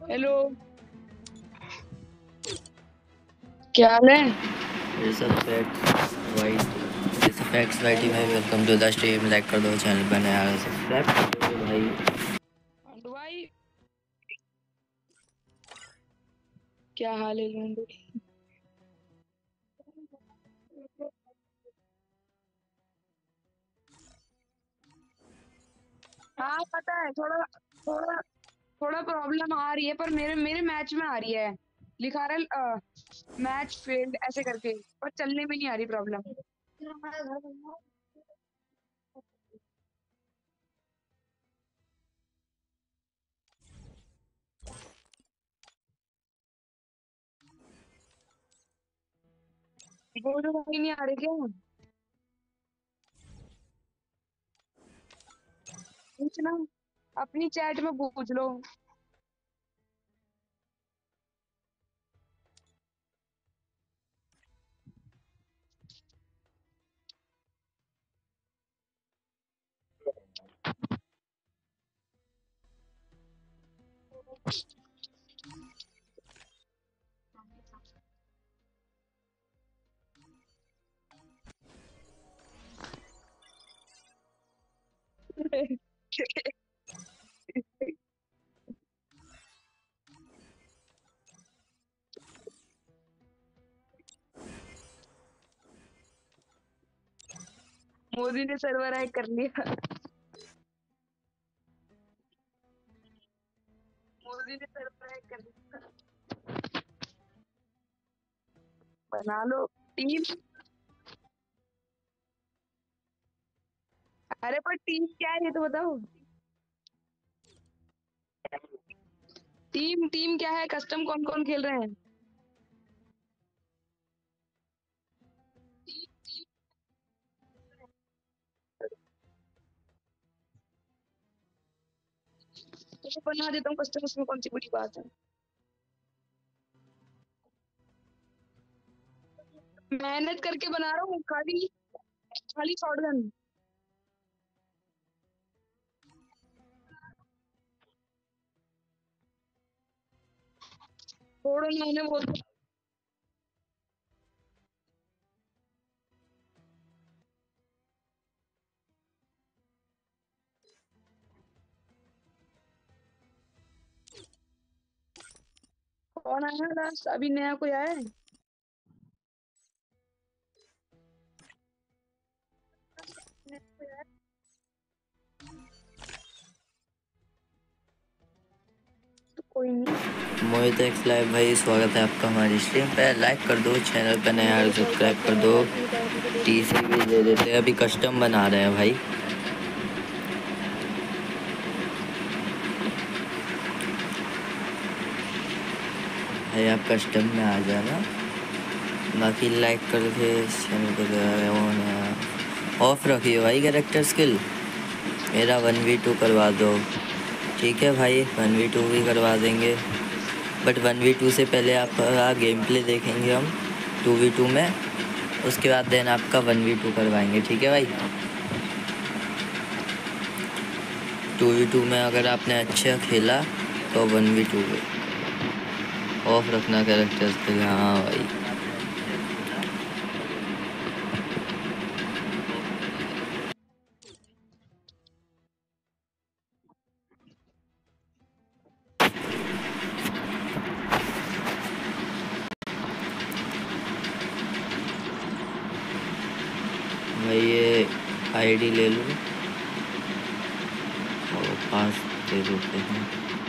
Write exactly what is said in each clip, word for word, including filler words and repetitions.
Hello. क्या हाल है? ये सब फैक्ट्स वाइट ये सब फैक्ट्स वाइटी भाई, welcome to the stream. Like कर दो, चैनल पर नया सब्सक्राइब कर दो भाई। लूंडू भाई, क्या हाल है लूंडू? हाँ पता है, थोड़ा थोड़ा थोड़ा प्रॉब्लम आ रही है, पर मेरे मेरे मैच में आ रही है। लिखा रहा है मैच फेल्ड ऐसे करके, पर चलने में नहीं आ रही प्रॉब्लम। गोलू भाई नहीं आ रहे क्या? पूछना, अपनी चैट में पूछ लो। मोदी ने सर्वर हैक कर लिया। मोदी ने सर्वर हैक कर लिया। बना लो टीम। अरे पर टीम क्या है ये तो बताओ। टीम टीम क्या है, कस्टम कौन कौन खेल रहे हैं? तो बना देता हूँ कस्टम, उसमें कौन सी बड़ी बात है। मेहनत करके बना रहा हूँ, खाली खाली शॉटगन। छोड़ो, मैंने बोल दिया। कौन आया है लास्ट? अभी नया कोई आया है? तो कोई नहीं। मोहित एक्स लाइव भाई, स्वागत है आपका हमारी स्ट्रीम पे। लाइक कर दो, चैनल पर नया सब्सक्राइब कर दो। टी सी भी दे देते हैं, अभी कस्टम बना रहे हैं भाई। भाई आप कस्टम में आ जाना, बाकी लाइक कर दे, चैनल पर ऑफ रखिए भाई कैरेक्टर स्किल। मेरा वन वी टू करवा दो, ठीक है भाई, वन वी टू भी करवा देंगे। बट वन वी टू से पहले आपका गेम प्ले देखेंगे हम टू वी टू में, उसके बाद देन आपका वन वी टू करवाएंगे, ठीक है भाई। टू वी टू में अगर आपने अच्छा खेला तो वन वी टू ऑफ रखना कैरेक्टर्स के। हाँ भाई, भाई ये आईडी ले लो और पास दे देते हैं।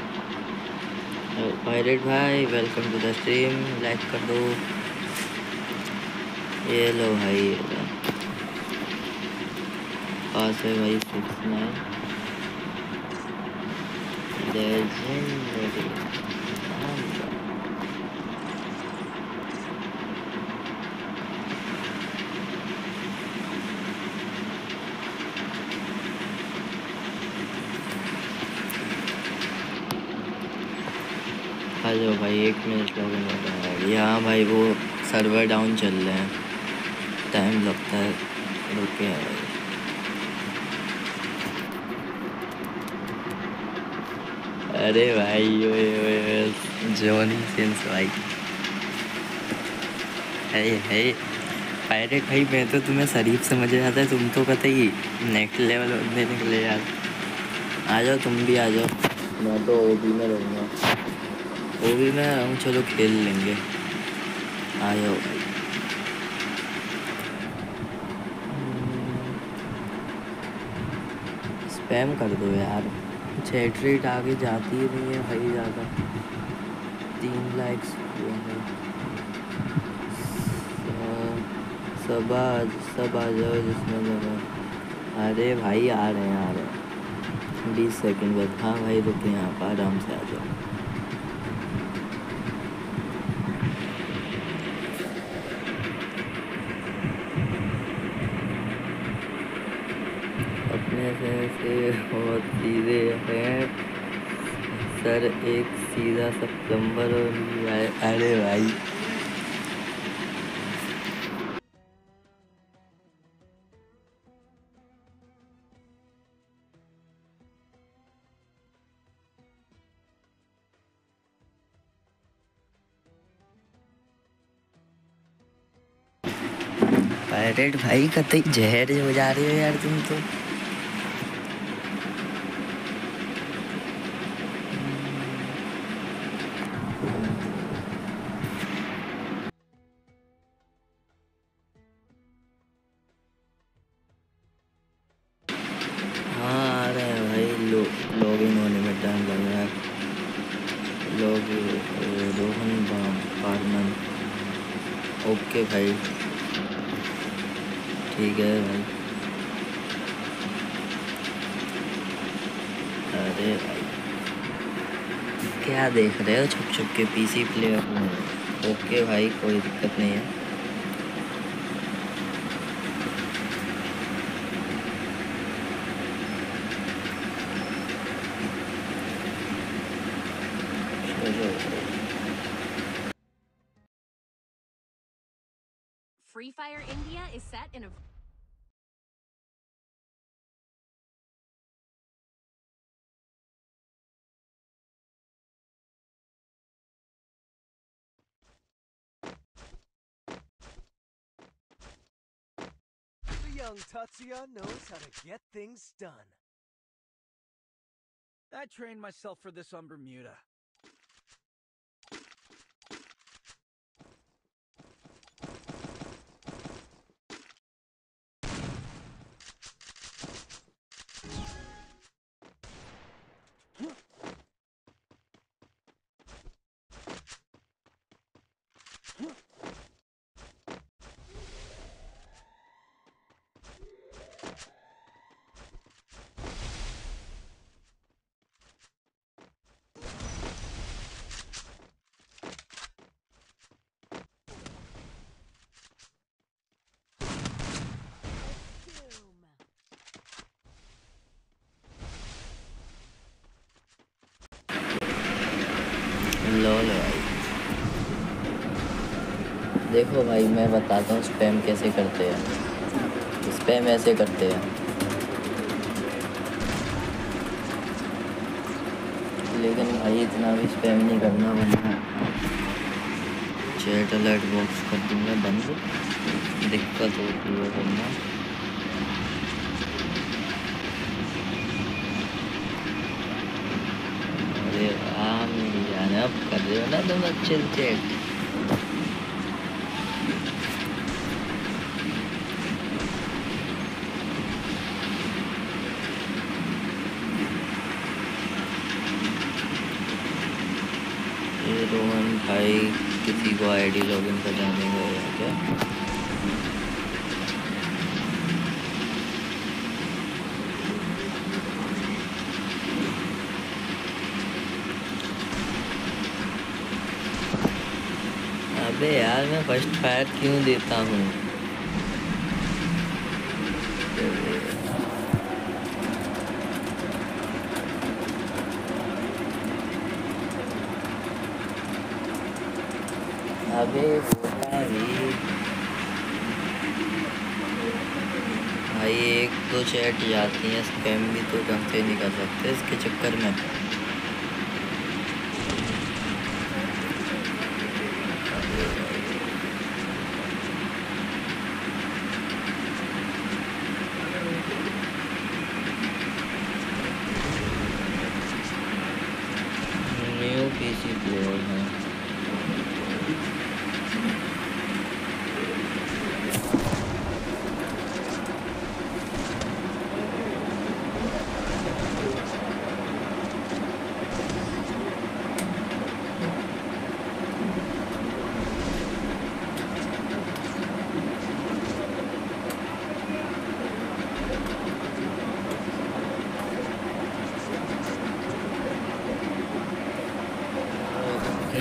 पायरेट भाई, welcome to the stream, like कर दो। ये लो भाई, ये लो पास है भाई, सिक्स नाइन लेजेंडरी। आ जाओ भाई, एक मिनट लगेगा। हाँ भाई, वो सर्वर डाउन चल रहे हैं, टाइम लगता है, रुके हैं भाई। अरे भाई ओए ओए जॉनी सिंस भाई है है पायरेट भाई। मैं तो तुम्हें शरीफ समझ आता है, तुम तो कतई नेक्स्ट लेवल बनने निकले यार। आ जाओ तुम भी आ जाओ। मैं तो ओबी में रहूँगा, ओबी में रहूँ, चलो खेल लेंगे। आ जाओ भाई। स्पैम कर दो यार, चैट रेट आगे जाती ही नहीं है भाई ज़्यादा। तीन लाइक्स हुए हैं। सब आ सब आ जाओ जिसमें जगह। अरे भाई आ रहे हैं आ रहे हैं बीस सेकंड बाद। हाँ भाई रुके यहाँ पर, आराम से आ जाओ। अपने से से बहुत सीधे हैं सर, एक सीधा सा प्लम्बर और अरे भाई पायरेट भाई कतई जहर हो जा रही हो यार तुम तो। हाँ आ रहे हैं भाई, लो लॉग इन होने में टाइम लग रहा है। लोग रोहन पारमन ओके भाई ठीक है भाई। अरे भाई क्या देख रहे हो छुप छुप के, पीसी प्लेयर। ओके भाई कोई दिक्कत नहीं है। Free Fire India is set in a The young Tatsuya knows how to get things done. I trained myself for this on Bermuda. Lol भाई देखो भाई मैं बताता हूँ स्पैम कैसे करते हैं। स्पैम ऐसे करते हैं, लेकिन भाई इतना भी स्पैम नहीं करना वरना चैट अलर्ट बॉक्स कर दूंगा बंद, दिक्कत होती है वरना। अरे हाँ मेरी जान अब कर रहे हो ना तुम अच्छे से चैट। ये रोहन भाई किसी को आईडी लॉगिन कराने गया क्या? अबे यार मैं फर्स्ट फायर क्यों देता हूँ? अबे होता भी भाई एक दो चैट जाती हैं, स्पैम भी तो ढंग से नहीं कर सकते इसके चक्कर में।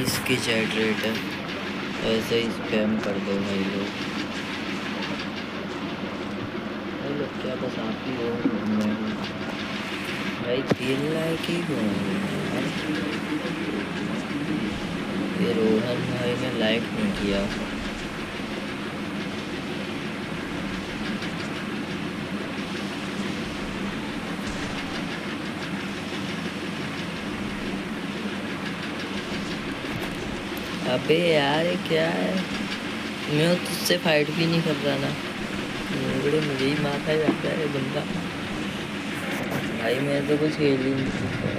बीस की चैट रेट है, ऐसे ही स्पैम कर दो भाई लोग। भाई लोग क्या बस आप ही हो मैं हूँ भाई, तीन लाइक ही क्यों है यार? ये रोहन भाई ने लाइक नहीं किया। अबे यार ये क्या है, मैं तुझसे फाइट भी नहीं कर रहा ना, मुझे मुझे ही माथा जाता है बंदा। भाई मैं तो कुछ खेल ही नहीं सकता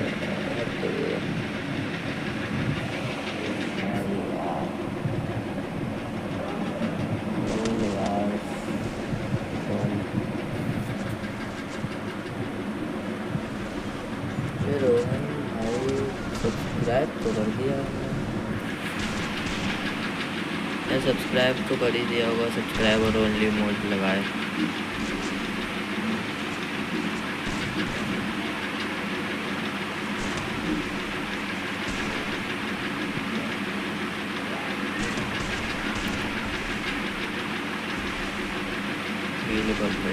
रोहन भाई, सब्सक्राइब तो कर दिया मैं, सब्सक्राइब तो कर ही दिया होगा, सब्सक्राइब और ओनली मोड लगाए। फील कर लो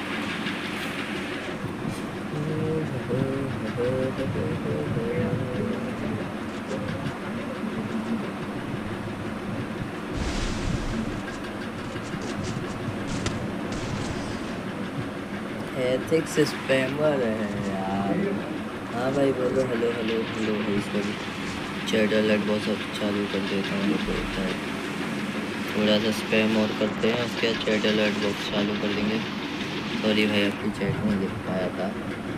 एथिक्स स्पैमर है यार। हाँ भाई बोलो, हेलो हेलो हेलो भाई, सॉरी चैट अलर्ट बहुत चालू कर देता हूँ, बोलता है थोड़ा सा स्पैम और करते हैं, उसके बाद चैट अलर्ट बॉक्स चालू कर देंगे। सॉरी भाई आपकी चैट नहीं देख पाया था।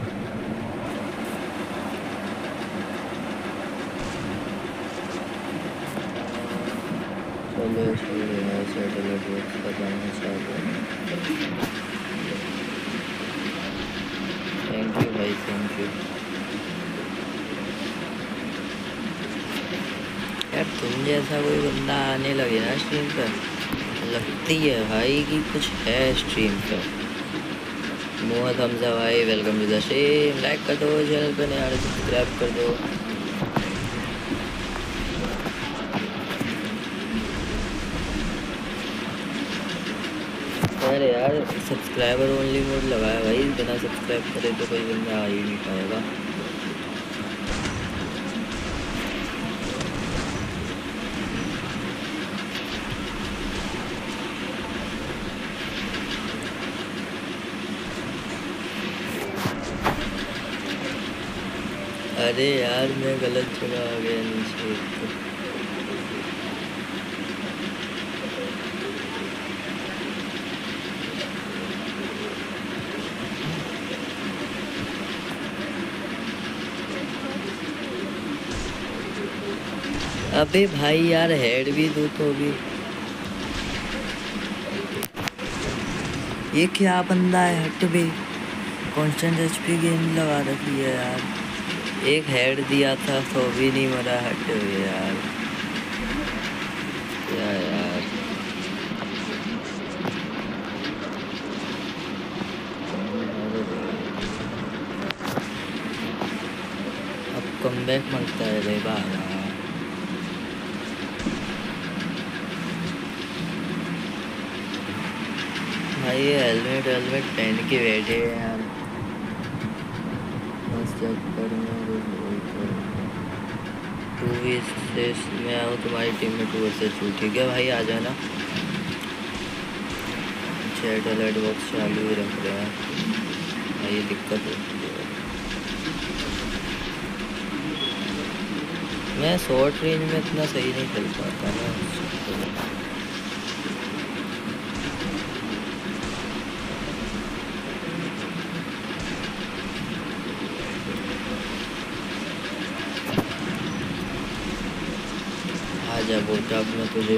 चलो चैट अलर्ट बॉक्स का जाना चाहते। थैंक यू भाई, थैंक यू यार। तुम जैसा कोई बंदा आने लगे ना स्ट्रीम पर, लगती है भाई कि कुछ है स्ट्रीम पर। मोहम्मद हमजा भाई welcome to the stream, like कर दो, चैनल पर नया सब्सक्राइब कर दो। अरे यार सब्सक्राइबर ओनली मोड लगाया भाई, बिना सब्सक्राइब करे तो कोई बंदा आ ही नहीं पाएगा। अरे यार मैं गलत जगह आ गया नीचे। अबे भाई यार हेड भी दो तो भी। ये क्या बंदा है, हट बे, कांस्टेंट एचपी गेम लगा रखी है यार। एक हेड दिया था तो भी नहीं मरा, हट बे यार, क्या यार। अब कमबैक मांगता है रे बाबा। भाई ये हेलमेट हेलमेट पहन के बैठे हैं यार, चक्कर में टू वी से मैं आऊँ तुम्हारी टीम में टू से टू, ठीक है भाई आ जाना। चैट अलर्ट बॉक्स चालू ही रख रहे हैं भाई, ये दिक्कत होती है। मैं शॉर्ट रेंज में इतना सही नहीं खेल पाता ना। आजा बोटा, अब मैं तुझे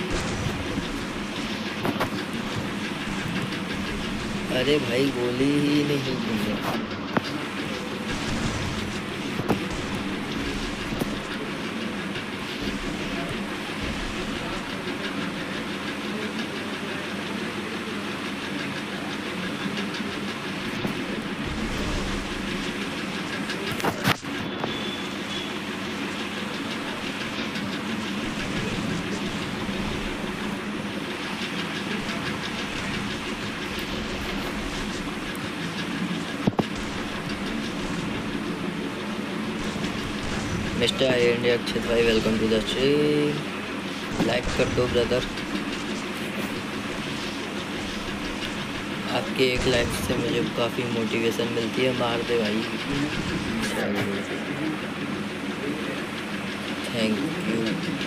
अरे भाई गोली ही नहीं की। मिस्टर आई एंड अक्षित भाई welcome to the stream. Like कर दो ब्रदर, आपके एक लाइक से मुझे काफ़ी मोटिवेशन मिलती है। मार दे भाई, थैंक यू।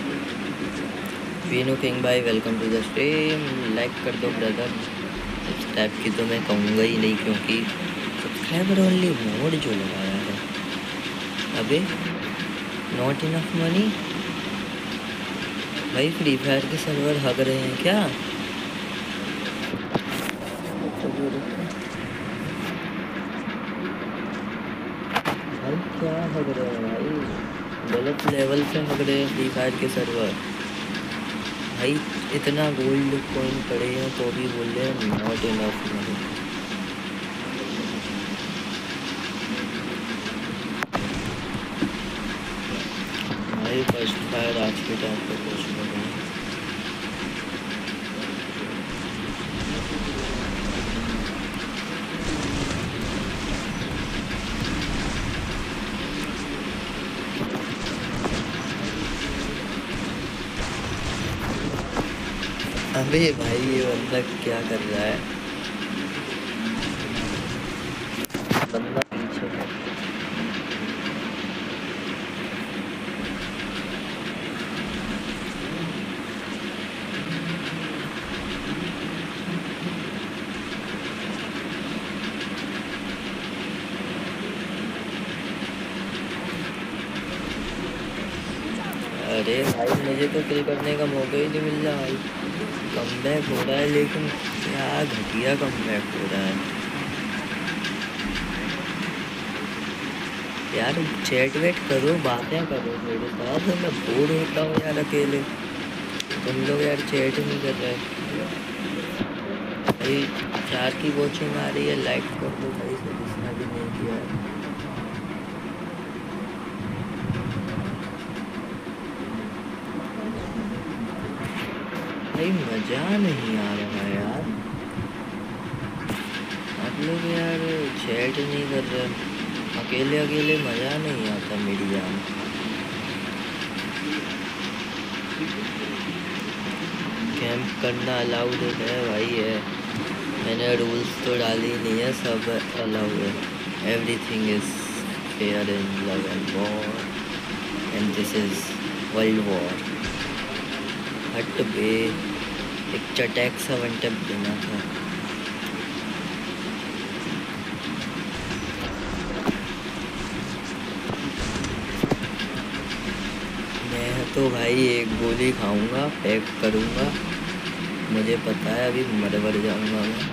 वीनू किंग भाई welcome to the stream. Like कर दो ब्रदर। इस टाइप की तो मैं कहूँगा ही नहीं, क्योंकि सब्सक्राइबर ओनली मोड जो लगाया है। अबे नॉट इनफ मनी भाई, फ्री फायर के सर्वर हग रहे हैं क्या? भाई क्या हग रहे हैं भाई, गलत लेवल पे हग रहे हैं फ्री फायर के सर्वर भाई। इतना गोल्ड कॉइन पड़े हैं तो भी बोल रहे हैं नॉट इनफ मनी। भाई फर्स्ट फायर आज के टाइम पे कुछ नहीं। अबे भाई ये बंदा क्या कर रहा है? बंदा पीछे है। अरे भाई मुझे तो किल करने का मौका ही नहीं मिल रहा भाई। कमबैक हो रहा है, लेकिन क्या घटिया कमबैक हो रहा है यार। चैट वेट करो, बातें करो मेरे साथ, मैं बोर होता हूँ यार अकेले। तुम लोग यार चैट नहीं कर रहे भाई। चार की वॉचिंग आ रही है, लाइक कर दो भाई। से जिसने भी नहीं किया है भाई, मज़ा नहीं आ रहा है यार। आप लोग यार चैट नहीं कर रहे, अकेले अकेले मज़ा नहीं आता मेरी जान। कैंप करना अलाउड है भाई है, मैंने रूल्स तो डाली नहीं है, सब अलाउड है। Everything is fair in love and war and this is world war. हट बे, एक चटैक सा वन टैप देना था। मैं तो भाई एक गोली खाऊंगा, पैक करूंगा, मुझे पता है अभी मर मर जाऊंगा मैं।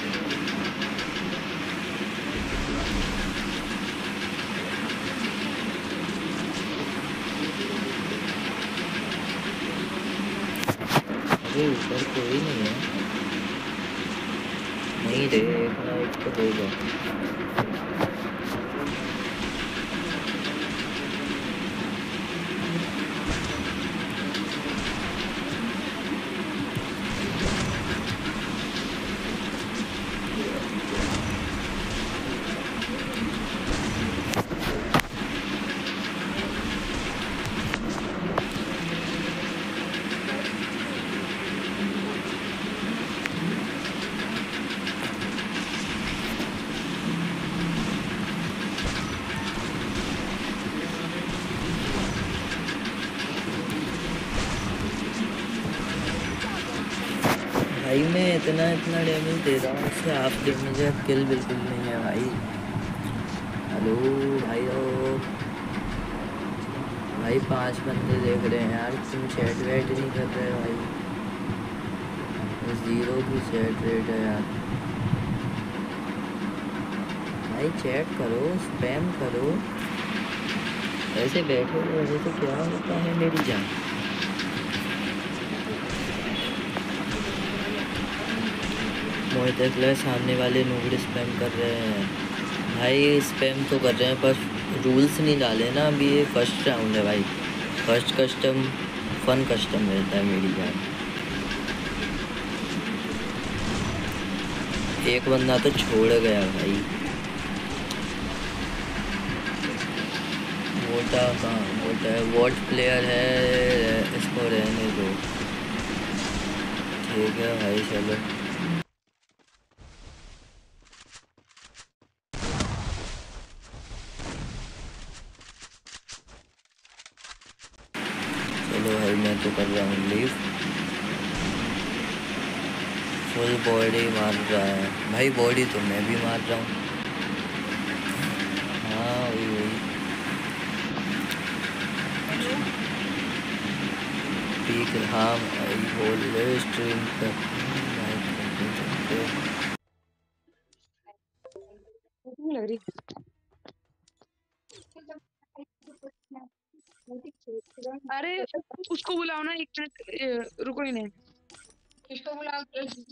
अरे ऊपर कोई नहीं है, नहीं रे, एक ना एक तो देगा। भाई मैं इतना इतना डैमेज दे रहा हूँ उससे, आप डैमेज है, किल बिल्कुल नहीं है भाई। हेलो भाई, ओ भाई पांच बंदे देख रहे हैं यार, तुम चैट वेट नहीं कर रहे भाई। ज़ीरो की चैट रेट है यार भाई। चैट करो, स्पैम करो, ऐसे बैठे रहे तो क्या होता है मेरी जान। मोहित अखिलेश सामने वाले नूबड़ स्पैम कर रहे हैं भाई। स्पैम तो कर रहे हैं पर रूल्स नहीं डाले ना अभी। ये फर्स्ट राउंड है भाई, फर्स्ट कस्टम फन कस्टम रहता है मेरी जान। एक बंदा तो छोड़ गया भाई, वोटा कहाँ वोटा है वोट प्लेयर है इसको रहने दो ठीक है भाई चलो चलो भाई मैं तो कर रहा हूँ लीव फुल बॉडी मार रहा है भाई बॉडी तो मैं भी मार रहा हूँ हाँ वही वही पीक हाँ भाई बोल रहे स्ट्रीम पर लग रही अरे उसको बुलाओ ना एक मिनट रुको ही नहीं किसको बुलाओ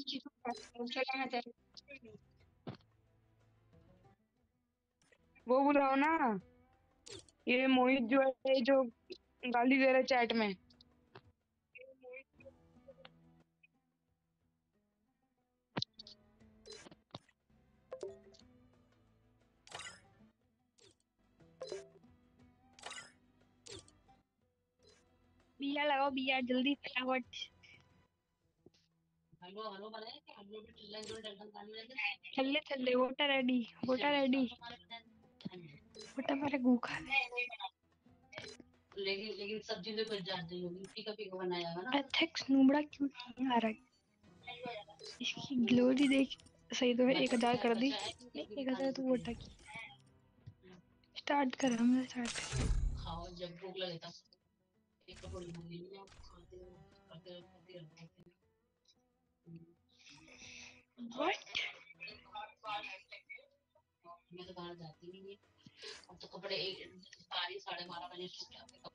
वो बुलाओ ना ये मोहित जो है जो गाली दे रहा है चैट में बिया लगाओ बिया जल्दी फटाफट चले चले वोटा रेडी वोटा रेडी वोटा मेरे भूखा लेकिन लेकिन सब्जी तो बच जाती होगी फीका फीका बनाया है ना एथिक्स नूबड़ा क्यों नहीं आ रहा इसकी ग्लोरी देख सही तो है एक हजार कर दी नहीं एक हजार तो वोटा की स्टार्ट कर हमने स्टार्ट खाओ जब भूख लगे तब एक तो बड़ी होगी ना खाते करते करते रहते व्हाट मैं तो बाहर जाती नहीं है अब तो कपड़े एक बारह साढ़े बारह बजे सूख जाते हैं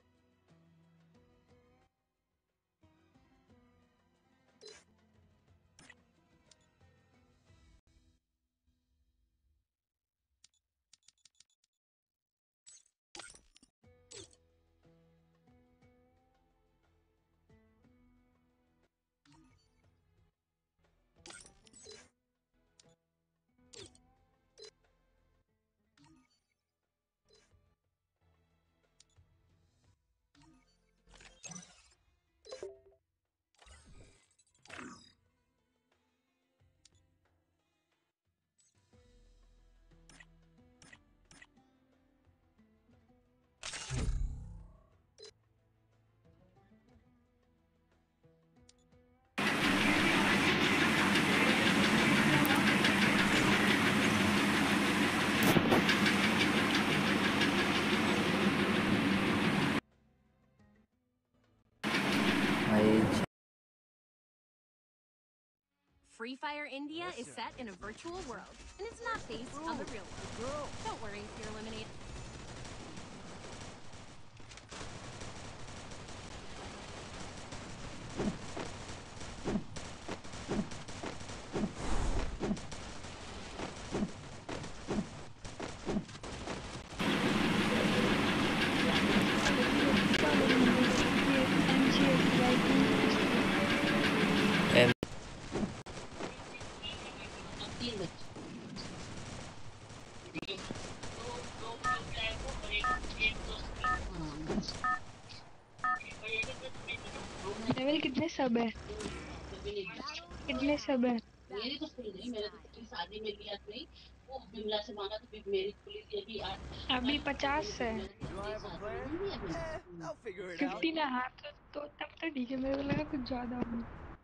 Free Fire India is set in a virtual world, and it's not based on the real world. Don't worry if you're eliminated. Level कितने सब है कितने सब है मेरी तो खुली नहीं मेरे तो कितनी शादी में भी नहीं वो बिमला से मांगा तो मेरी खुली थी अभी आठ अभी पचास है Do I have a plan? Eh, I'll figure it out. Fifty ना हाँ तो, तो तब तो ठीक है मेरे को लगा कुछ ज्यादा होगी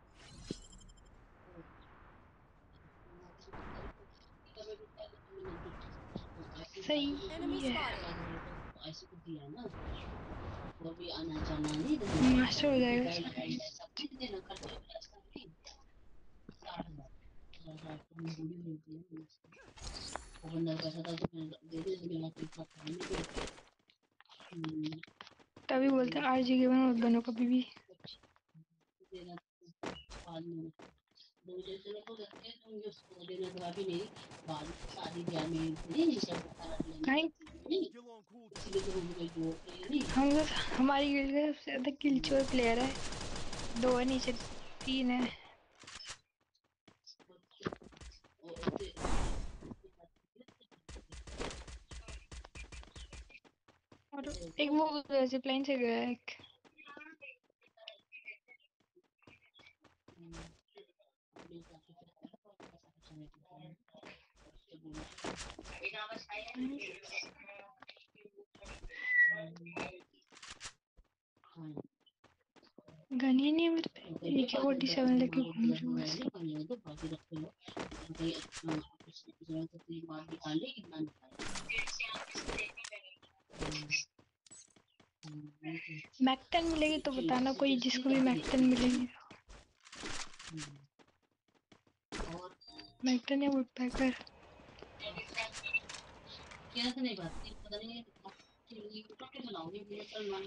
सही Enemy है spotted. ऐसे कुछ दिया ना वो भी आना जाना नहीं मास्टर हो जाएगा इसमें सब नहीं देना खर्चे भी ऐसा नहीं साठ हजार हजार तो मैं बूढ़ी हो गई हूँ वो बंदा पैसा था तो मैं दे दे मेरा कोई खाता नहीं हम्म तभी बोलते हैं आरजी के बनो मत बनो कभी भी देना बाद में दो जैसे लोग करते हैं तो मुझे उसको देना तो अभी नहीं बाद में शादी ब्याह में नहीं सब बता नहीं Still on cool. इसलिए तो हम कोई जोड़ के नहीं हम लोग हमारी गिल्ड का सबसे ज्यादा किलचोर प्लेयर है दो है नीचे तीन है और उससे और एक वो जिपलाइन से गया है एक। गन ही नहीं है मेरे पे, ये क्या फोर्टी सेवन लेके घूम रही हूँ बस। मैकटन मिलेगी तो बताना, कोई जिसको भी मैकटन मिलेगी। मैकटन या वुडपैकर। नहीं बात पता नहीं बनाऊंगी सलमान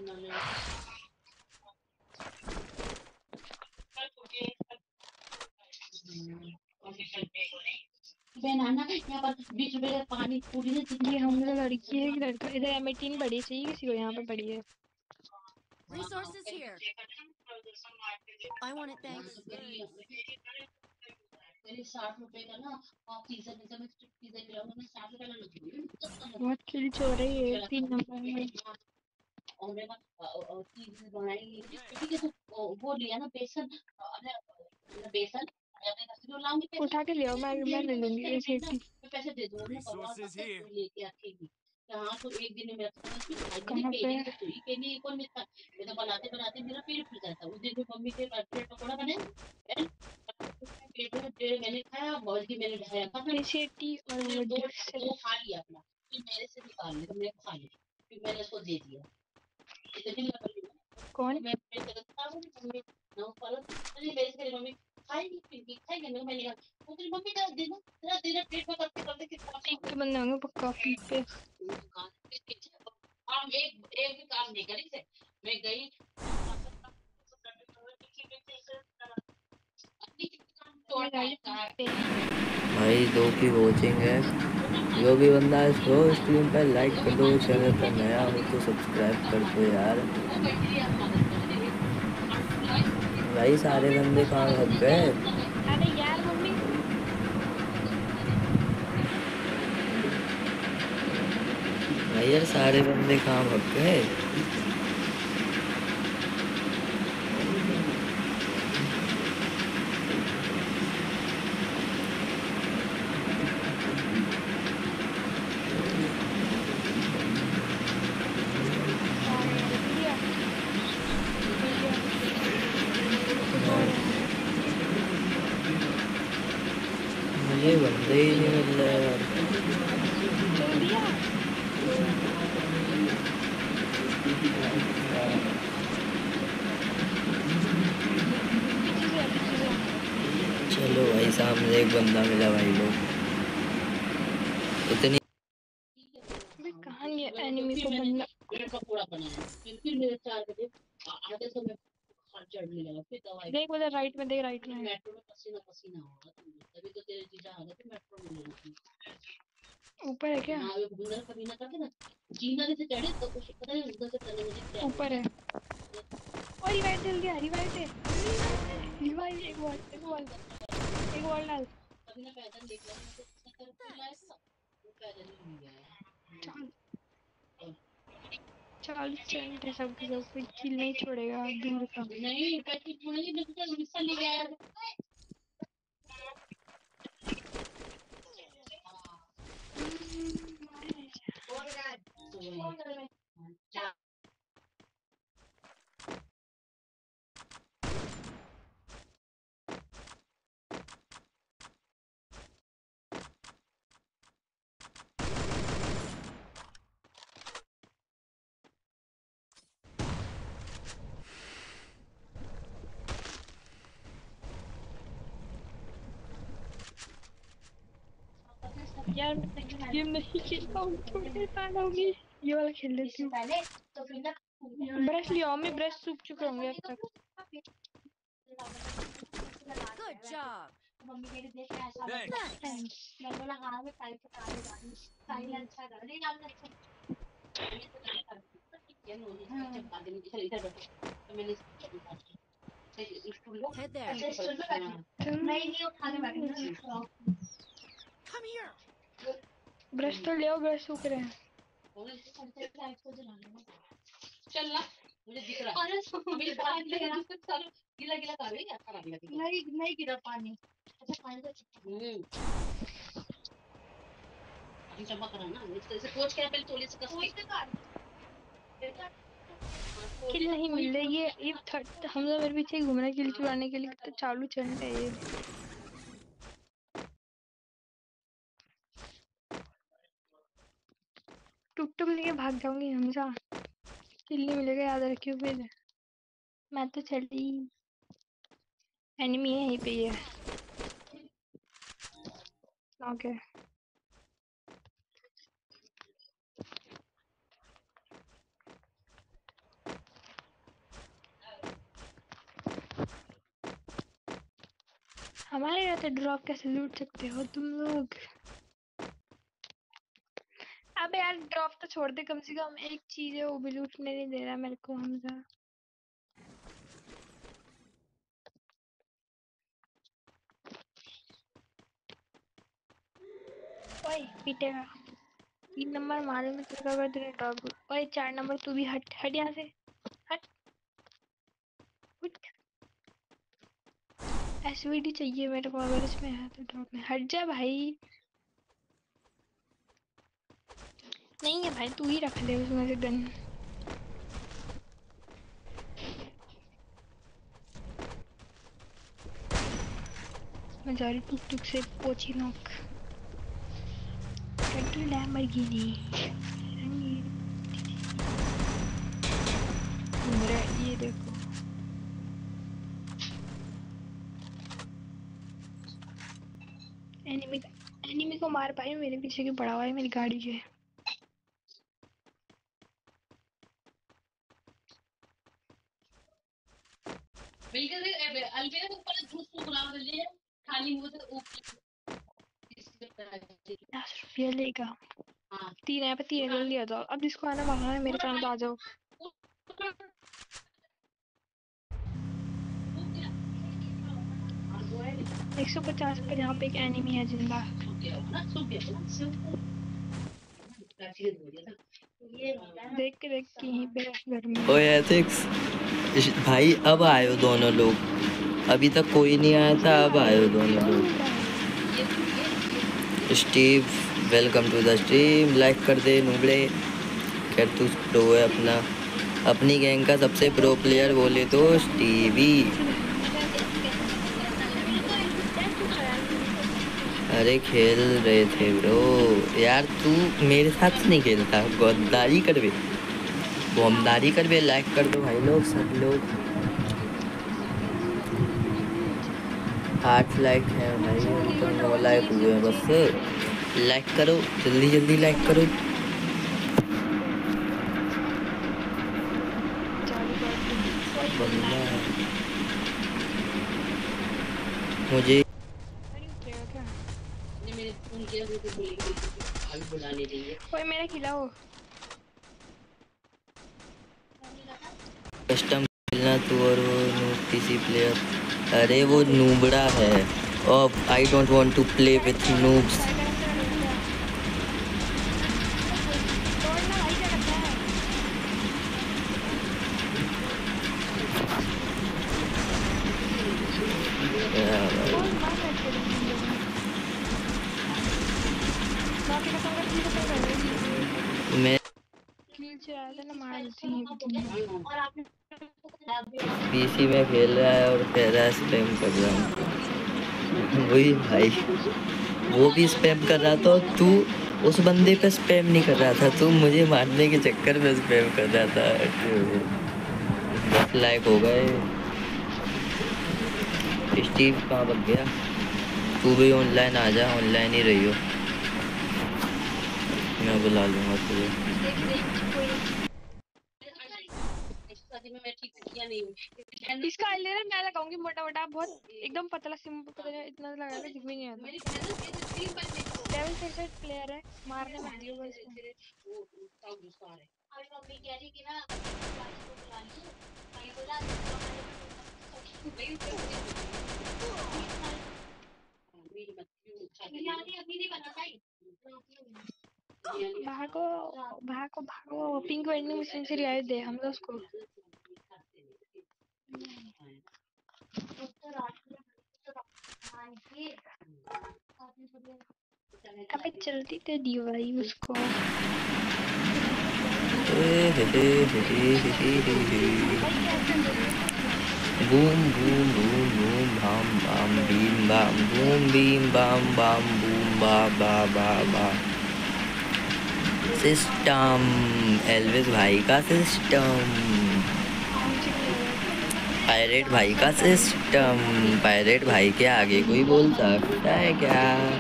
बनाना यहाँ पर बीस रुपए का पानी पूरी ने ये हम लोग लड़की है कि लड़का? इधर एम एटीन पड़ी चाहिए किसी को, यहाँ पे पड़ी है। Resources here. I want it, thanks. मेरे साठ रुपए का ना आप पिज्जा पिज्जा में पिज्जा मिला मैंने साठ रुपए का लगा बहुत किल चो रही है तीन नंबर में। और मैं चीज बनाएंगे ठीक है तो वो लिया ना बेसन बेसन उठा के ले आओ, मैं मैं ले लूंगी ये सेफ्टी। पैसे दे दूंगा Resources here. लेके आखेगी हाँ तो एक दिन में मेरा कहाँ पे? पेनी कौन मिलता मैं तो बनाते बनाते मेरा पेट फूल जाता उस दिन में मम्मी के ब्रेड पकौड़ा बने मैंने खाया बहुत ही मैंने खाया और वो वो खा लिया अपना फिर मेरे से निकाल लिया तो मैंने खा लिया फिर मैंने उसको दे दिया इतनी कौन? मैं मम्मी मम्मी खाएगी फिर खाएगी मैंने कहा वो तेरी मम्मी का देना तेरा तेरा पेट में करते करते कितना ठीक के बंदे होंगे पक्का फीट पे। हम एक एक भी काम नहीं करी थे मैं गई भाई दो की वॉचिंग है, जो भी बंदा इसको स्क्रीन पर लाइक कर दो, चैनल पर नया हो तो सब्सक्राइब कर दो यार। भाई सारे बंदे कहाँ भाग गए? अरे यार मम्मी भाई यार सारे बंदे कहाँ भाग गए? मुझे बंदे ही नहीं मिल रहे यार। चल दिया। चलो भाई सामने एक बंदा मिला भाई लोग। इतनी कहाँ ये एनिमी को बंदा? पकौड़ा बनाया फिर फिर मेरे चार बजे आधे तो मैं चढ़ने लगा फिर दवाई देख उधर राइट में, देख राइट में। मेट्रो में पसीना पसीना होगा तभी तो तेरे जीजा आ गए थे मेट्रो में ले थी ऊपर है क्या? हाँ वे घूमना कभी ना करके ना जीना से चढ़े तो कुछ पता नहीं उधर से चलने मुझे ऊपर है। और रिवाइव चल गया, रिवाइव दे, रिवाइव। एक बॉल एक बॉल एक बॉल डाल। कभी ना पैदल लेके आए तो सत्तर रुपए लाए था वो पैदल ही नहीं गया चल चल सब के सब कोई किल नहीं छोड़ेगा दूर का। नहीं पैसे पूरे ही बिल्कुल हिस्सा ले गया यार मैं नेक्स्ट गेम नहीं खेलता हूँ, थोड़े टाइम होगी ये वाला खेल लेती हूँ। ब्रश लिया मैं, ब्रश सूख चुके होंगे अब तक। Good job. Thanks. Head there. Come here. Brush तो ले आओ, ब्रश सूख रहे हैं। चलना मुझे दिख रहा है मुझे बाहर लगा सारा गीला गीला कर रही है खराब लगी नहीं नहीं गिरा पानी अच्छा पानी तो हम्म अभी जमा करा ना जैसे पोंछ के पहले तोले से कस के किल नहीं मिल रही ये ये थर्ड हम लोग मेरे पीछे घूम रहा है किल चुराने के लिए तो चालू चंड है ये टुक टुक लेके भाग जाऊंगी हमेशा किल नहीं मिलेगा याद रखियो फिर मैं तो चली एनिमी है यहीं पे ये ओके हमारे रहते ड्रॉप कैसे लूट सकते हो तुम लोग अबे यार ड्रॉप तो छोड़ दे कम से कम एक चीज है वो भी लूटने नहीं दे रहा मेरे को हमजा ओए पीटेगा तीन नंबर मारे में तेरे को अगर तेरे ड्रॉप ओए चार नंबर तू भी हट हट यहाँ से हट उठ एसवीडी चाहिए मेरे को अगर इसमें है तो ड्रॉप में हट जा भाई नहीं है भाई तू ही रख ले उसमें से गन मैं जा रही टुक टुक से पोची नोक कटी लैम्बोर्गिनी मेरा ये देखो एनिमी एनिमी को मार पाई मेरे पीछे की पड़ा हुआ है मेरी गाड़ी के बिल्कुल अलबेला के ऊपर जूस को गुलाम कर लिए खाली मुंह से ऊपर दस रुपया लेगा हाँ तीन है पे तीन ले लिया था अब जिसको आना वहां है मेरे साथ आ जाओ एक सौ पचास पर यहाँ पे एक एनिमी है जिंदा देख के देख के यहीं पे घर में ओए एथिक्स भाई अब आए हो दोनों लोग अभी तक कोई नहीं आया था अब आए हो दोनों लोग Steve welcome to the stream like कर दे नुबड़े खैर तू प्रो है अपना अपनी गैंग का सबसे प्रो प्लेयर बोले तो स्टीवी अरे खेल रहे थे ब्रो यार तू मेरे साथ नहीं खेलता गद्दारी कर बे बमदारी कर बे लाइक कर दो भाई लोग सब लोग आठ लाइक है भाई तो नौ लाइक हुए हैं बस लाइक करो जल्दी जल्दी लाइक करो बंदा है मुझे कोई मेरा खिलाओ कस्टम खेलना तू और वो नूब पीसी प्लेयर अरे वो नूबड़ा है और I don't want to play with noobs मैं पीसी में खेल रहा है और कह रहा है स्पैम कर रहा हूँ वही भाई वो भी स्पैम कर रहा था और तू उस बंदे पे स्पैम नहीं कर रहा था तू मुझे मारने के चक्कर में स्पैम कर रहा था दस लाइक हो गए स्टीव कहाँ भाग गया तू भी ऑनलाइन आ जा ऑनलाइन ही रही हो मैं बुला लूँगा तुझे इसका आईलाइनर मैं लगाऊंगी मोटा मोटा बहुत एकदम पतला सिंपल पता नहीं इतना लगाना दिख भी नहीं आता लेवल सिक्स प्लेयर है मारने मत दियो बस भागो भागो भागो, पिंक वेंडिंग मशीन से रिवाइव दे हम लोग उसको। अबे चलती तो दी भाई उसको। Boom boom boom boom bam bam बीम बाम बूम बीम बाम बाम बूम बा बा बा बा। सिस्टम एल्विस भाई का सिस्टम, पायरेट भाई का सिस्टम। पायरेट भाई के आगे कोई बोल सकता है क्या?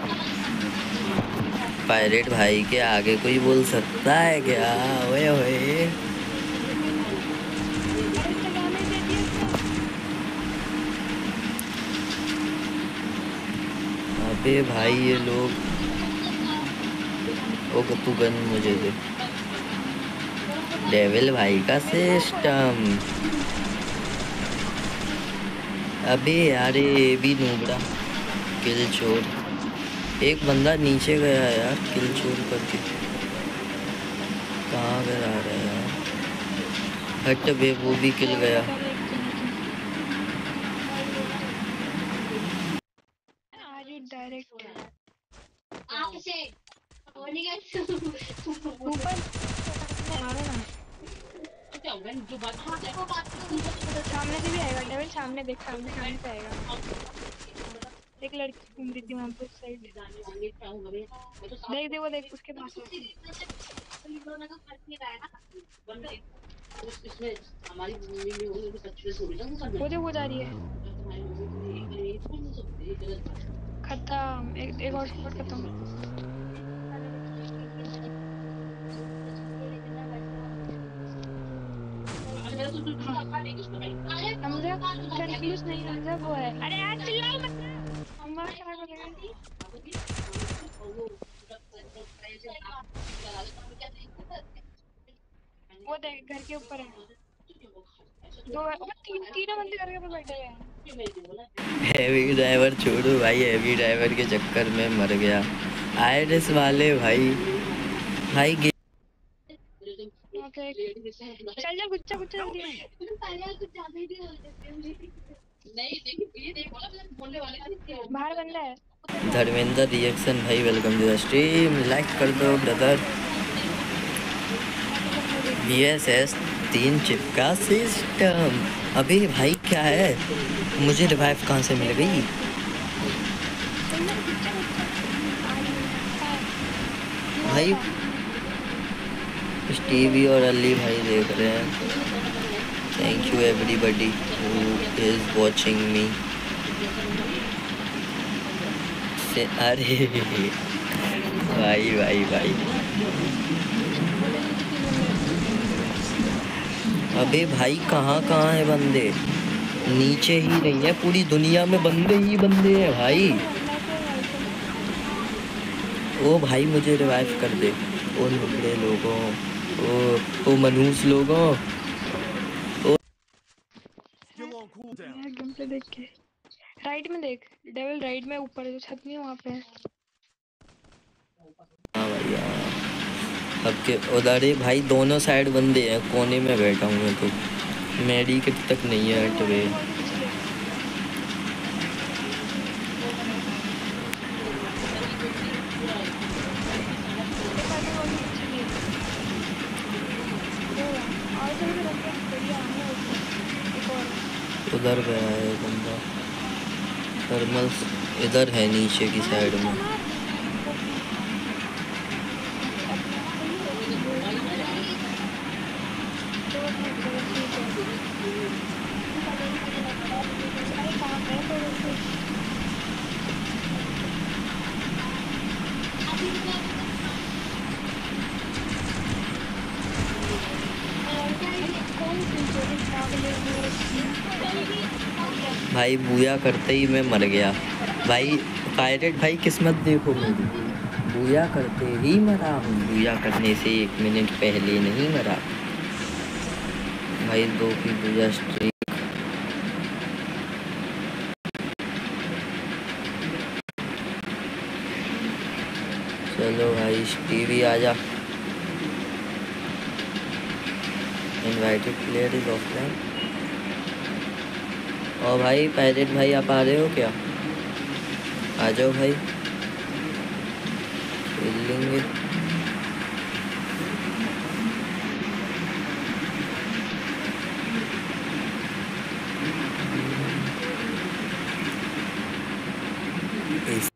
पायरेट भाई के आगे कोई बोल सकता है क्या? ओए ओए अबे भाई ये लोग, ओ तू गन मुझे दे। डेविल भाई का सिस्टम। अबे यार ये भी नूबड़ा किल चोर। एक बंदा नीचे गया यार किल चोर करके। कहाँ गया रहा है यार? हट बे, वो भी किल गया। डायरेक्ट सामने से भी आएगा डेविल, सामने देख, सामने सामने से आएगा। एक लड़की घूम रही थी वहां पे साइड, देख देख वो देख उसके पास है। वो जो वो जा रही है खत्म। एक एक और स्क्वाड खत्म। हमजा कंफ्यूज नहीं, हमजा वो है। अरे यार चिल्लाओ मत ना, हमारा खराब हो जाएगा। वो देख घर के ऊपर है, दो है, ओ तीन तीनों बंदे घर के ऊपर बैठे हुए हैं। हैवी ड्राइवर छोड़ो भाई, हैवी ड्राइवर के चक्कर में मर गया। आयरिस वाले भाई भाई गे... ओके चल जा गुच्चा गुच्चा जल्दी। बाहर बंदा है। धर्मेंद्र रिएक्शन भाई welcome to the stream, like कर दो ब्रदर। बी एस एस तीन चिप का सिस्टम। अबे भाई क्या है, मुझे रिवाइव कहाँ से मिल गई? भाई स्टीवी और अली भाई देख रहे हैं। Thank you everybody who is watching me. अरे भाई भाई भाई अबे भाई कहाँ कहाँ है बंदे? नीचे ही नहीं है, पूरी दुनिया में बंदे ही बंदे हैं भाई। ओ भाई मुझे रिवाइव कर दे। ओ नुबड़े लोगों, ओ ओ मनूस लोगों, ओ गेम प्ले देख के राइट में देख, डेविल राइट में ऊपर जो छत नहीं है वहाँ पे। हाँ भैया अब के उधर ही भाई दोनों साइड बंदे हैं, कोने में बैठा हूँ मैं तो, मेडिकेट तक नहीं है। हट वे उधर गया है बंदा। थर्मल्स इधर है नीचे की साइड में। भाई बूया करते ही मैं मर गया भाई। पायरेट भाई किस्मत देखो मेरी, बूया करते ही मरा हूँ। बूया करने से एक मिनट पहले नहीं मरा भाई। दो की बूया स्ट्रीक। चलो भाई टीवी आजा। Invited player is offline. और भाई पायरेट भाई आप आ रहे हो क्या? आ जाओ भाई खेल लेंगे। इस-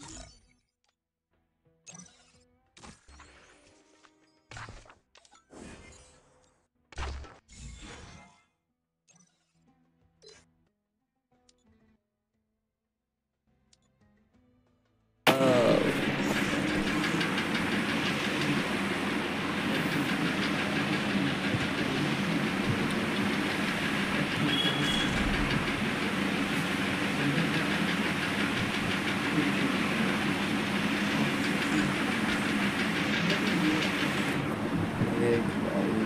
वेट भाई,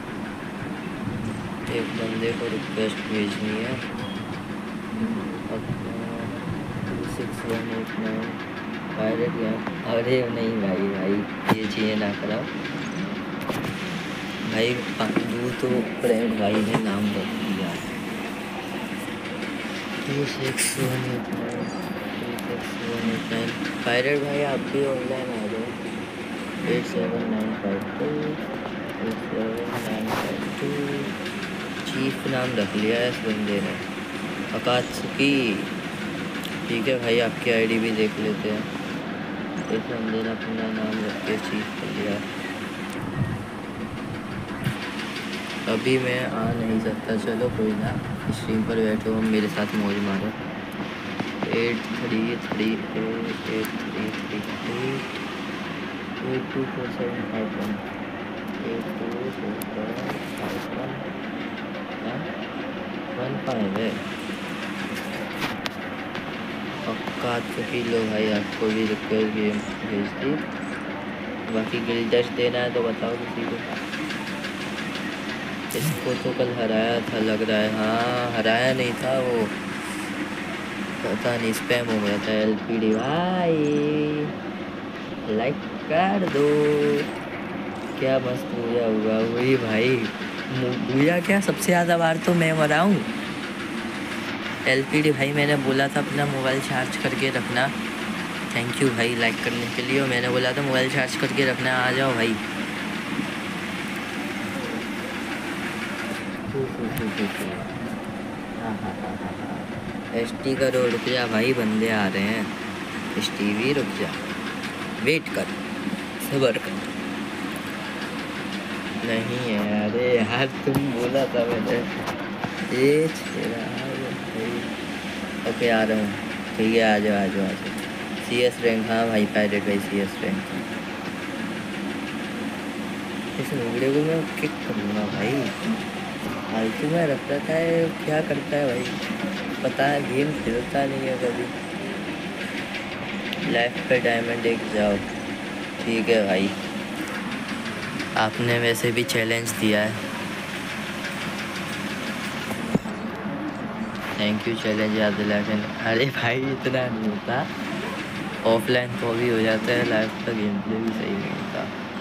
एक बंदे को रिक्वेस्ट भेजनी है। Six one eight nine pirate gang. अरे नहीं भाई भाई ये चीज़ें ना कराओ भाई। पांडू तो फ्रेंड भाई ने नाम रख दिया। Two six one eight nine two six one eight nine pirate भाई आप भी ऑनलाइन आ जाओ। Eight seven nine five two eight seven nine five two chief नाम रख लिया है इस बंदे ने, अकात्सुकी। ठीक है भाई आपकी आईडी भी देख लेते हैं। इस बंदे ने अपना नाम रख के चीफ कर लिया। अभी मैं आ नहीं सकता, चलो कोई ना, स्ट्रीम पर बैठो हम मेरे साथ मौज मारो। Eight three three eight eight three three eight eight two four seven five one eight two four seven five one one five है। पक्का चुकी लो भाई, आपको भी रिक्वेस्ट गेम भेज दी। बाकी गिल टेस्ट देना है तो बताओ किसी को। इसको तो कल हराया था लग रहा है। हाँ हराया नहीं था वो, पता नहीं स्पैम हो गया था। एलपीडी भाई लाइक कर दो। क्या मस्त पूजा हुआ वही भाई। पूजा क्या सबसे ज़्यादा बार तो मैं मरा हूँ। एलपीडी भाई मैंने बोला था अपना मोबाइल चार्ज करके रखना। थैंक यू भाई लाइक करने के लिए। और मैंने बोला था मोबाइल चार्ज करके रखना, आ जाओ भाई। हाँ हाँ हाँ हाँ हाँ एस टी करो, रुक जा भाई बंदे आ रहे हैं। एस टी वी रुक जा, वेट कर, सबर कर। नहीं है अरे यार तुम बोला था मैंने। ये छेड़ा भाई। ओके आ रहा हूँ, ठीक है आ जाओ आ जाओ आ जाओ। सी एस रैंक, हाँ भाई पायरेट भाई सी एस रैंक। इस नुगड़े को मैं किक करूँगा भाई। फालतू में रख रखा है, क्या करता है भाई पता है, गेम खेलता नहीं है कभी। लाइफ पे डायमंड एक जाओ। ठीक है भाई आपने वैसे भी चैलेंज दिया है, थैंक यू चैलेंज याद दिला के। अरे भाई इतना नहीं होता, ऑफलाइन तो भी हो जाता है, लाइव का गेम प्ले भी सही नहीं होता।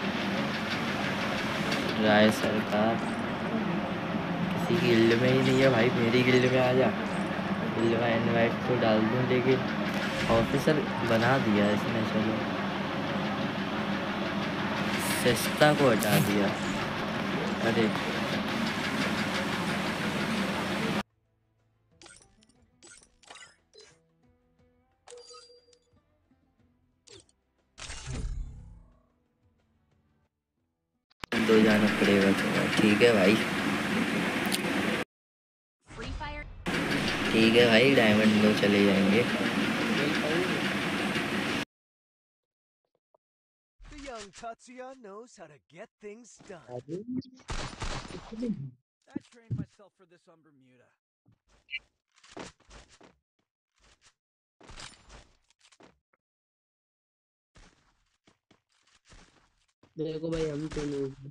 राय सरकार किसी गिल्ड में ही नहीं है भाई, मेरी गिल्ड में आ जा। गिल्ड में इनवाइट तो डाल दूँ लेकिन ऑफिसर बना दिया इसने। चलो सस्ता को हटा दिया। अरे दो जाना पड़ेगा तुम्हें। ठीक है भाई Free Fire. ठीक है भाई डायमंड दो चले जाएंगे। The young Tatsuya knows how to get things done. I trained myself for this on Bermuda. देखो भाई हम तो नहीं,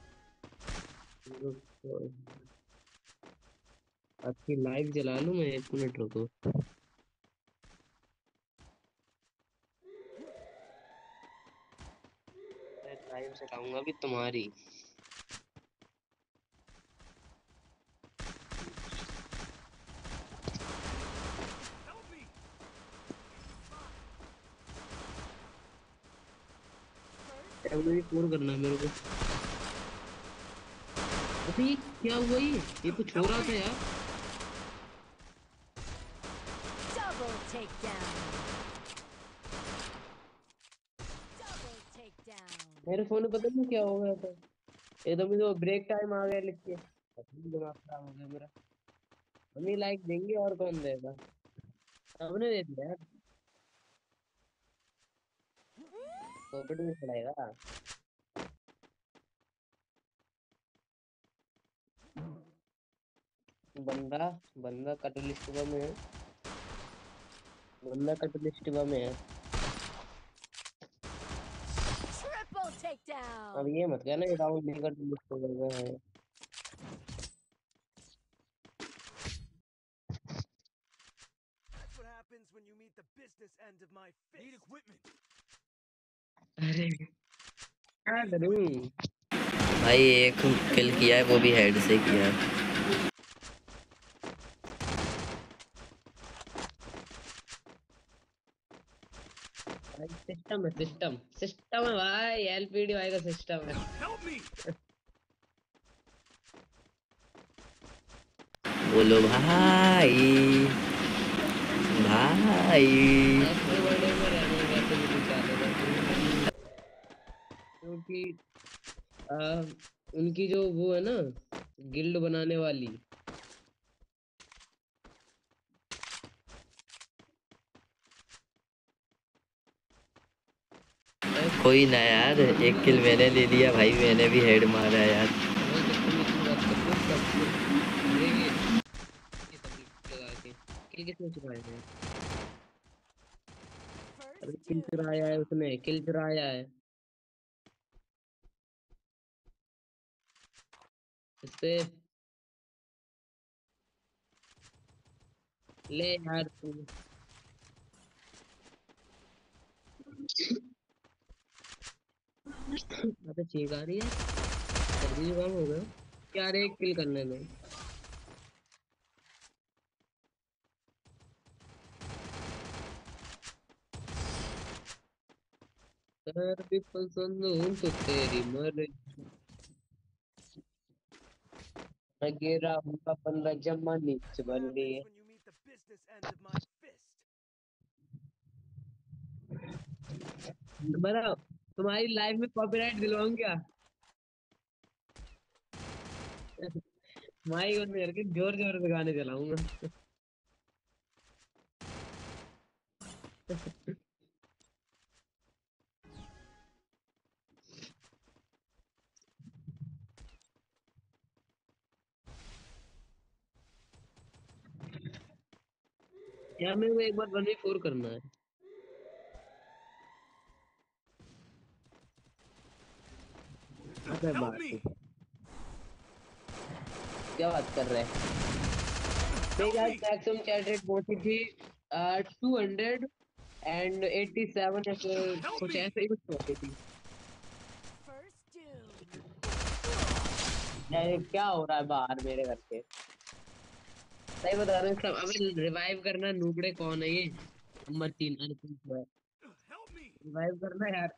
आपकी लाइव जला लूं मैं, एक मिनट रुको। टाइम से लाऊंगा अभी तुम्हारी। अभी फोन करना है मेरे को। अबे ये क्या हुआ? ये ये कुछ हो रहा था यार। Double takedown. Double takedown. मेरे फोन में पता नहीं क्या हो गया था, एकदम तो ब्रेक टाइम आ गया लिख के। अपनी दिमाग खराब हो गया मेरा। हम ही लाइक देंगे और कौन देगा? हमने दे दिया यार। पॉकेट में पड़ेगा। बंदा बंदा कट लिस्ट में है। बंदा कट लिस्ट में है। Triple takedown. अब ये मत कहना ये राउंड नहीं कट लिस्ट में है। That's what happens when you meet the business end of my fist. Need equipment. अरे क्या करूं? भाई एक किल किया है, वो भी हेड से किया है। सिस्टम है, सिस्टम सिस्टम है भाई। एलपीडी भाई का सिस्टम है। Help me. बोलो भाई भाई। ऐसे वर्ल्ड में रहने में वैसे भी कुछ आता था क्योंकि आ, उनकी जो वो है ना गिल्ड बनाने वाली, कोई ना यार, एक किल मैंने ले लिया भाई, मैंने भी हेड मारा है यार। किल किसने चुराया है? अरे First किल two. चुराया है उसने, किल चुराया है इससे। ले यार तू। अबे चीख आ रही है, सर्दी जुकाम हो गया क्या रे? एक किल करने में यार भी पसंद हूँ तो तेरी मर्जी। मैं गिरा हूँ का बंदा जमा नीच That's what बन रही happens है। when you meet the business end of my fist. बताओ तुम्हारी लाइफ में कॉपीराइट दिलवाऊं क्या? माइक ऑन करके जोर जोर से गाने चलाऊंगा। यार मेरे को एक बार वन वी फोर करना है। अबे Help बात me. क्या बात कर रहे हैं? मेरी आज मैक्सिमम चैट रेट पहुंची थी two hundred and eighty seven ऐसे कुछ ऐसे ही कुछ पहुंची थी। First doom. यार क्या हो रहा है बाहर मेरे घर के? सही बता रहे हैं सब। अबे रिवाइव करना नूबड़े कौन है ये? नंबर तीन। अरे तुम Help me. रिवाइव करना यार।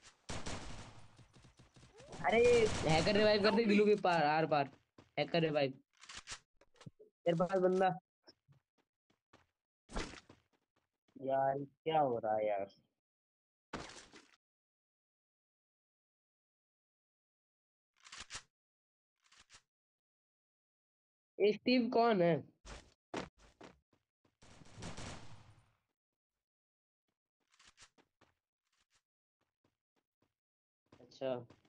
अरे हैकर रिवाइव कर दे दिलू के पार आर पार। हैकर रिवाइव तेरे पास बंदा। यार क्या हो रहा है यार? ये स्टीव कौन है? अच्छा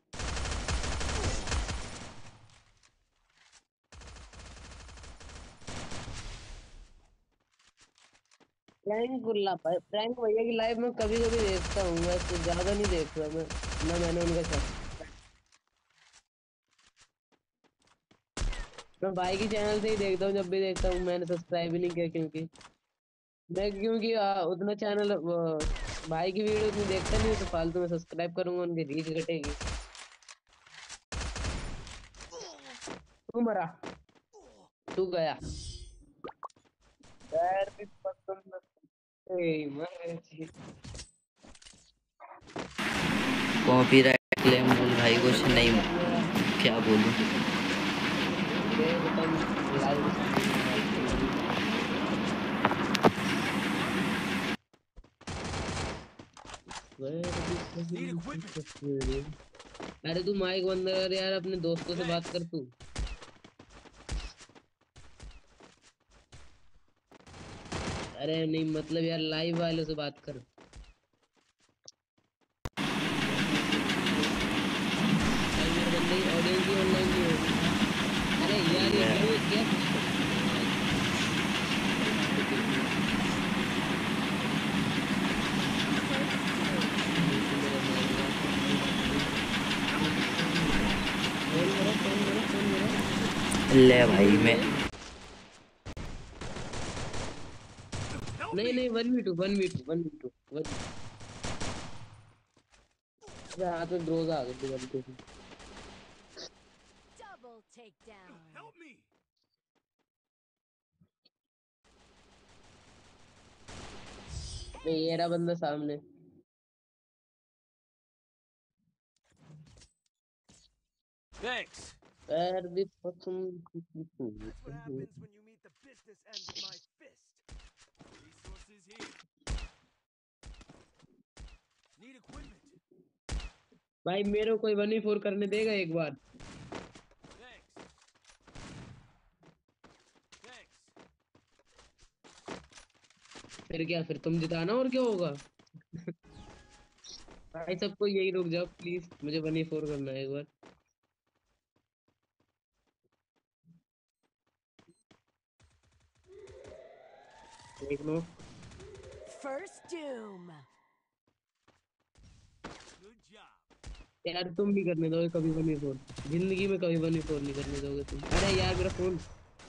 प्रैंक गुल्ला भाई, प्रैंक भैया की लाइव में कभी कभी देखता हूँ, वैसे ज्यादा नहीं देखता मैं ना। मैंने उनका चैनल, मैं भाई की चैनल से ही देखता हूँ जब भी देखता हूँ। मैंने सब्सक्राइब ही नहीं किया क्योंकि मैं क्योंकि आ, उतना चैनल भाई की वीडियो तुम देखता नहीं हो तो फालतू में सब्सक्राइब करूंगा, उनकी रीच घटेगी। तू मरा, तू गया। यार भी पसंद नहीं, मैं छी। कॉपीराइट क्लेम बोल भाई, कुछ नहीं क्या बोलूं। देख तुम लाइव स्ट्रीम भाई तेरी। Where is Need equipment. the- अरे तू माइक बंद कर यार, अपने दोस्तों से बात कर तू। अरे नहीं मतलब यार लाइव वालों से बात कर। भाई मेरे बंदे की ऑडियंस ही ऑनलाइन नहीं होगी। अरे यार ये मैं- क्यों क्या सिस्टम फोन करो फोन करो फोन करो। ले भाई मैं नहीं नहीं one v two one v two one v two one. अरे हाथ में ग्रोजा आ गई थी गलती से। Double takedown. Help me. नहीं ये रहा बंदा सामने। Thanks. पैर भी पसंद। That's what happens when you meet the business end of my fist. Resources here. Need equipment. भाई मेरे को कोई वन वी फोर करने देगा एक बार। Thanks. Thanks. फिर क्या, फिर तुम जिताना और क्या होगा। भाई सबको यही, रुक जाओ प्लीज, मुझे वन वी फोर करना है एक बार। देख लो First doom. Good job. यार, तुम भी करने दोगे कभी वन वी फोर? जिंदगी में कभी वन वी फोर नहीं करने दोगे तुम। अरे यार मेरा फोन,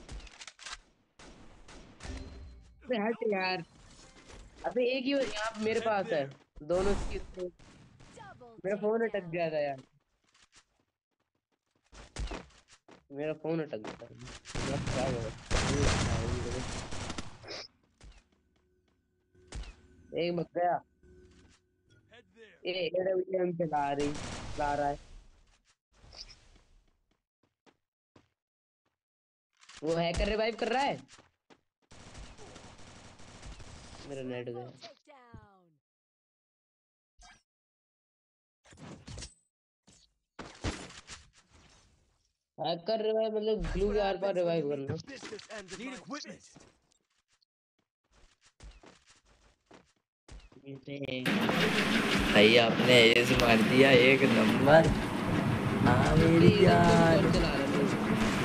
अबे हट यार। अबे एक ही यहाँ पे मेरे पास है, दोनों की। Double मेरा फोन अटक takedown. गया था यार, मेरा फोन अटक गया था। दिमाग खराब हो गया। एक मत गया। Head there. ये एडब्ल्यूएम पे ला रही ला रहा है। वो हैकर रिवाइव कर रहा है। मेरा नेट Triple गया। takedown. हैकर रिवाइव मतलब That's ग्लू what के आर पार happens when you revive meet करना। the business end of my fist. भाई आपने एज मार दिया एक नंबर। हाँ मेरी ये देखो यार। कौन चला रहा है लोग।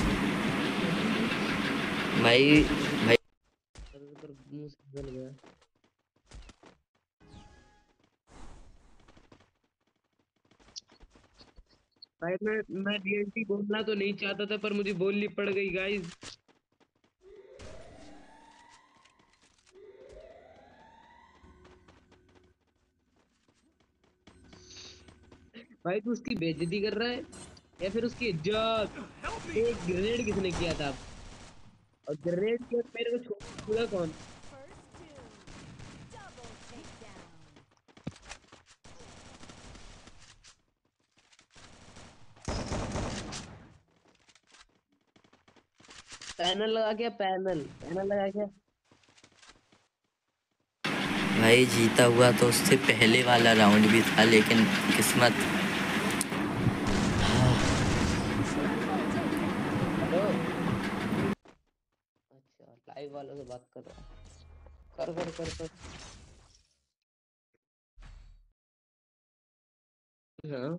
भाई भाई अरे पर मुंह से निकल गया। भाई मैं मैं डीएनटी बोलना तो नहीं चाहता था पर मुझे बोलनी पड़ गई गाइस। भाई तू उसकी बेइज्जती कर रहा है या फिर उसकी इज्जत। Help me. एक ग्रेनेड किसने किया था, और ग्रेनेड के मेरे को छोड़ा कौन। First doom. Double takedown. Panel लगा क्या, पैनल पैनल लगा क्या। भाई जीता हुआ तो उससे पहले वाला राउंड भी था, लेकिन किस्मत। हेलो, अच्छा लाइव वालों से बात कर रहा है। कर कर कर कर। हाँ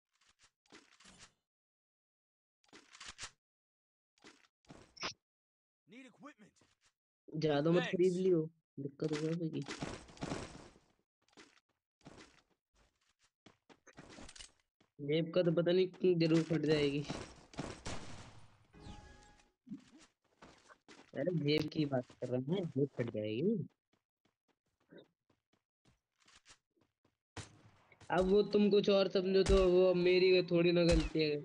Need equipment. ज्यादा मत खरीद Thanks. लियो, दिक्कत होगा फिर की। जेब का तो पता नहीं क्यों जरूर फट जाएगी। अरे जेब की बात कर रहा हूँ, जेब फट जाएगी। अब वो तुम कुछ और समझो तो वो मेरी थोड़ी ना गलती है।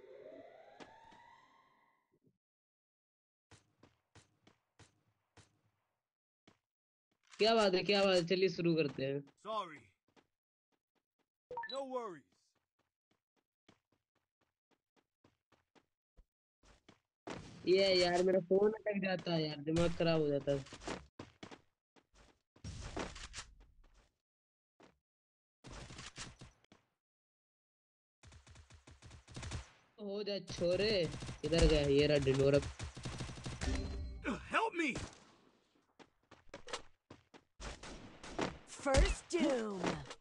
क्या बात है, क्या बात है, चलिए शुरू करते हैं। Sorry. No worries. ये यार मेरा फोन अटक जाता है यार, दिमाग खराब हो जाता है। हो जा छोरे, इधर गया ये रहा Dhindora. Help me! First doom.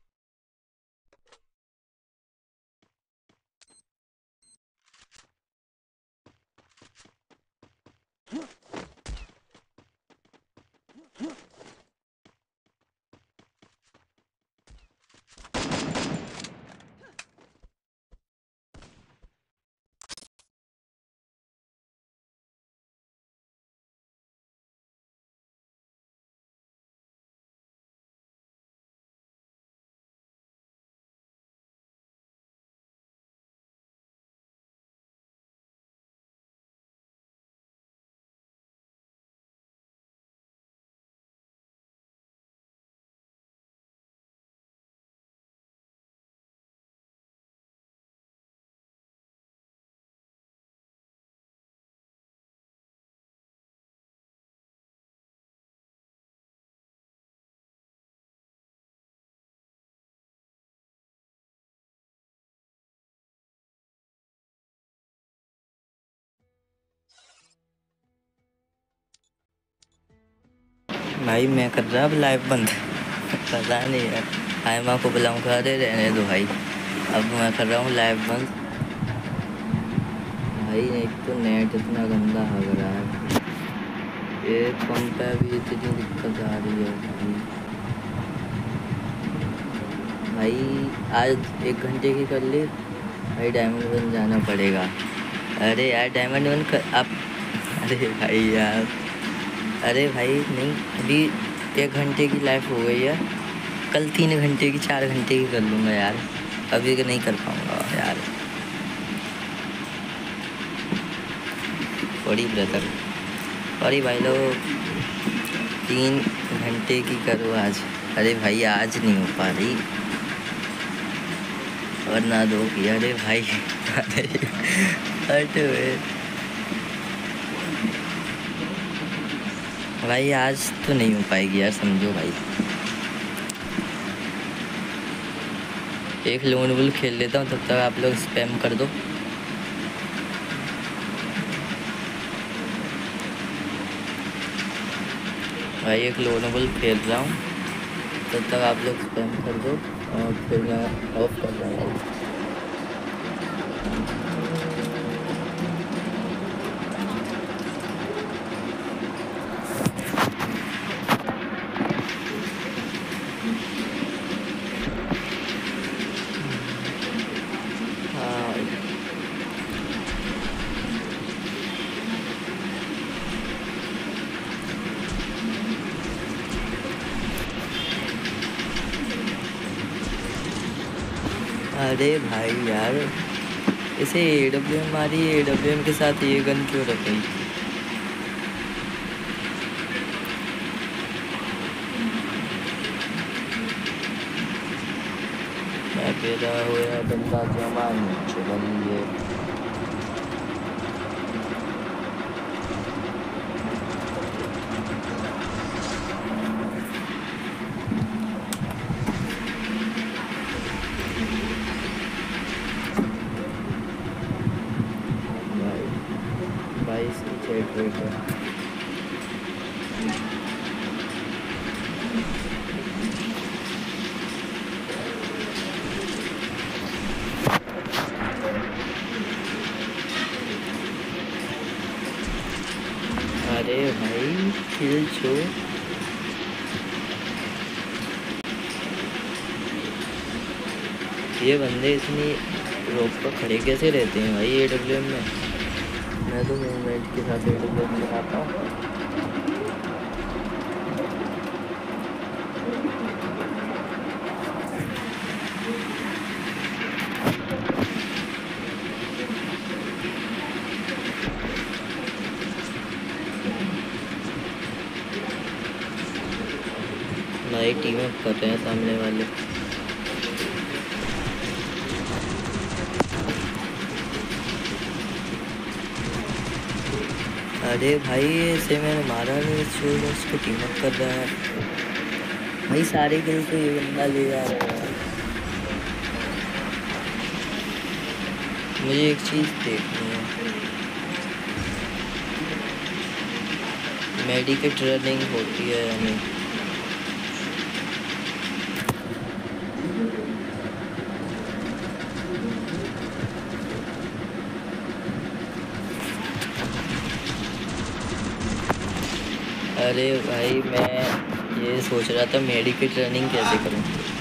भाई मैं कर रहा अब लाइव बंद। पता नहीं यार, हाय माँ को बुलाऊंगा, अरे रहने दो भाई। अब मैं कर रहा हूँ लाइव बंद। भाई एक तो नेट इतना गंदा हग रहा है, ये कम पे भी इतनी दिक्कत आ रही है भाई। भाई आज एक घंटे की कर ली भाई, डायमंड वन जाना पड़ेगा। अरे यार डायमंड वन कर आप, अरे भाई यार, अरे भाई नहीं, अभी एक घंटे की लाइफ हो गई है, कल तीन घंटे की चार घंटे की कर लूँगा यार, अभी नहीं कर पाऊँगा यार। सॉरी ब्रदर, सॉरी भाई लोग, तीन घंटे की करो आज। अरे भाई आज नहीं हो पा रही, और ना दो की। अरे भाई अरे भाई आज तो नहीं हो पाएगी यार, समझो भाई। एक लोन वुल खेल लेता हूँ, तब तक आप लोग स्पैम कर दो। भाई एक लोन वुल खेल रहा हूँ, तब तक आप लोग स्पैम कर दो और फिर मैं ऑफ कर रहा हूँ। अरे भाई यार, इसे ए डब्ल्यू एम मारी, ए डब्ल्यू एम के साथ ये गन क्यों रखी? मैं पैदा हुआ बंदा जमान चलिए। भाई इसकी चेक रेट है। अरे भाई किल छो, ये बंदे इतनी रोक पर खड़े कैसे रहते हैं भाई ए डब्ल्यू एम में? मैं तो मूवमेंट के साथ ए डब्ल्यू एम चलाता हूँ। भाई टीम अप कर रहे हैं सामने वाले। अरे भाई इसे मैंने मारा नहीं, इसको उसको टीम अप कर रहा है भाई। सारे किल तो ये बंदा ले जा रहा है। मुझे एक चीज़ देखनी है, मेडिकेट रनिंग होती है या नहीं। अरे भाई मैं ये सोच रहा था मेडिकेट रनिंग कैसे करूं।